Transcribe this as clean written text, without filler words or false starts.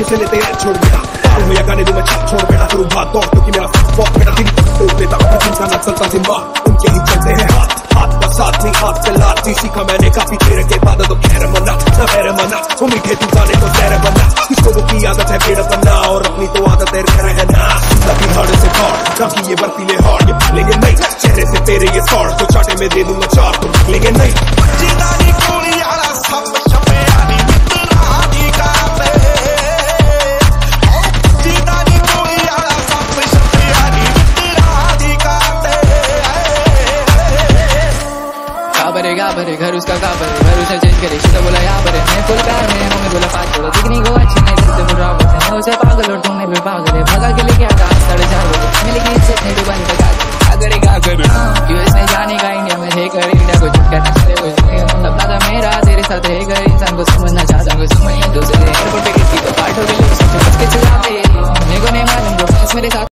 से लेते हैं छोड़ बेटा, पागल हो या गाने दूं मैं छाप छोड़ बेटा, करूं भाग दौड़ क्योंकि मेरा बहुत बेटा दिन तोड़ देता हूं जिनका ना चलता जिम्मा उनके ही चलते हैं हाथ, हाथ का साथ नहीं हाथ से लात नहीं सीखा मैंने काफी तेरे के बाद तो खैर मना ना खैर मना, वो मीठे तू गाने को सैर बना, किसको वो की आदत है पेड़ बनना और अपनी तो आदत है रहना, लगी हार्ड से हार्ड काफी ये बर्फीले हार्ड लेंगे नहीं चेहरे से तेरे ये सॉर्ट तो चाटे में दे दूंगा चार तो लेंगे नहीं काबरे घर उसका काबरे घर उसे चेंज करे सीधा बोला यहाँ पर मैं फुल प्यार में मम्मी बोला पाँच बोला दिखने को अच्छी नहीं लगती मुझे रावत है मैं उसे पागल और तुमने भी पागल है भगा के लेके आगा 4:30 बजे मिले कि इससे नहीं डुबाने का करे यूएस में जाने का इंडिया में है कर इंडिया को चुपका ना चले वो मतलब मेरा तेरे साथ है कर इंसान को समझना